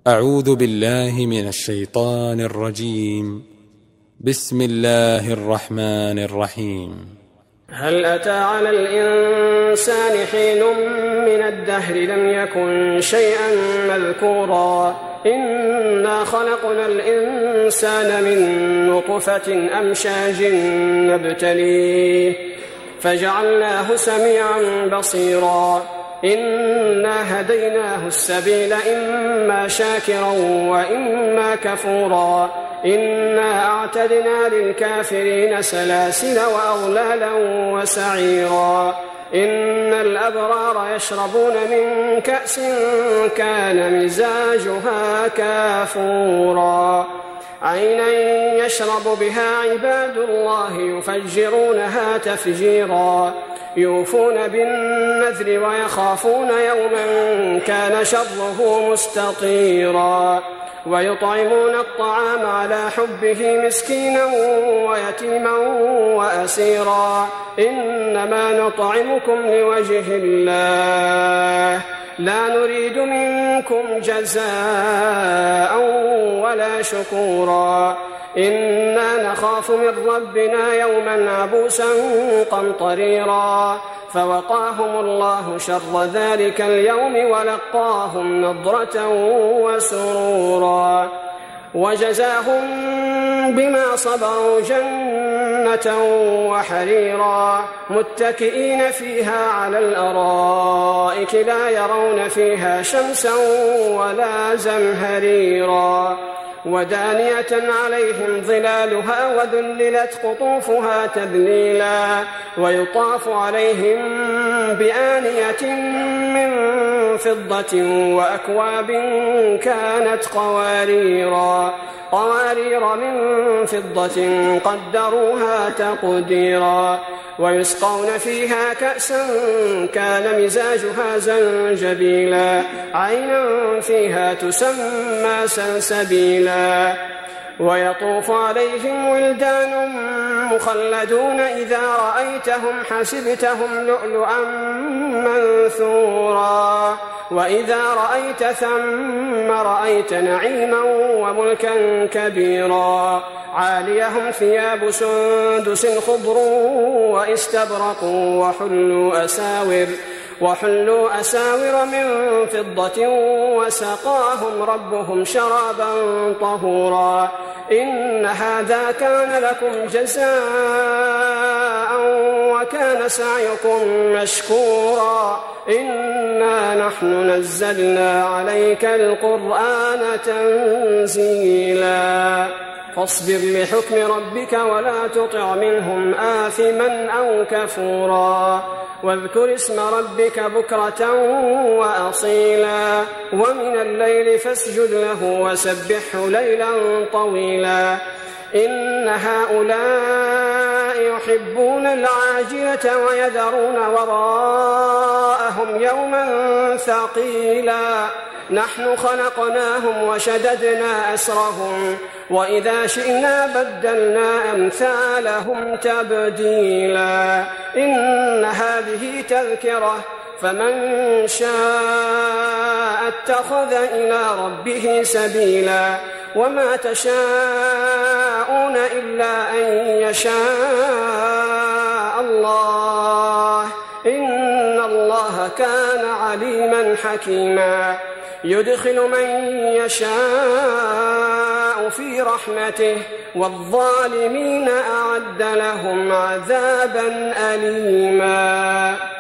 أعوذ بالله من الشيطان الرجيم. بسم الله الرحمن الرحيم. هل أتى على الإنسان حين من الدهر لم يكن شيئا مذكورا إنا خلقنا الإنسان من نطفة أمشاج نبتليه فجعلناه سميعا بصيرا إنا هديناه السبيل إما شاكرا وإما كفورا إنا أعتدنا للكافرين سلاسل وأغلالا وسعيرا إن الأبرار يشربون من كأس كان مزاجها كافورا عينا يشرب بها عباد الله يفجرونها تفجيرا يوفون بالنذر ويخافون يوما كان شره مستطيرا ويطعمون الطعام على حبه مسكينا ويتيما وأسيرا إنما نطعمكم لوجه الله لا نريد منكم جزاء ولا شكورا إنا نخاف من ربنا يوما عبوسا قمطريرا فوقاهم الله شر ذلك اليوم ولقاهم نضرة وسرورا وجزاهم بما صبروا جنة وحريرا متكئين فيها على الأرائك لا يرون فيها شمسا ولا زمهريرا ودانية عليهم ظلالها وذللت قطوفها تذليلا ويطاف عليهم بآنية من فضة وأكواب كانت قوارير من فضة قدروها تقديرا ويسقون فيها كأسا كان مزاجها زنجبيلا عينا فيها تسمى سلسبيلا ويطوف عليهم ولدان مخلدون إذا رأيتهم حسبتهم لؤلؤا منثورا وإذا رأيت ثم رأيت نعيما وملكا كبيرا عاليهم ثياب سندس خضر واستبرق وحلوا أساور من فضة وسقاهم ربهم شرابا طهورا إن هذا كان لكم جزاء وكان سعيكم مشكورا إنا نحن نزلنا عليك القرآن تنزيلا فاصبر لحكم ربك ولا تطع منهم آثما أو كفورا واذكر اسم ربك بكرة وأصيلا ومن الليل فاسجد له وسبحه ليلا طويلا إن هؤلاء يحبون العاجلة ويذرون وراءهم يوما ثقيلا نحن خلقناهم وشددنا أسرهم وإذا شئنا بدلنا أمثالهم تبديلا إن هذه تذكرة فمن شاء اتخذ إلى ربه سبيلا وما تشاءون إلا أن يشاء الله إن الله كان عليما حكيما يدخل من يشاء في رحمته والظالمين أعد لهم عذابا أليما.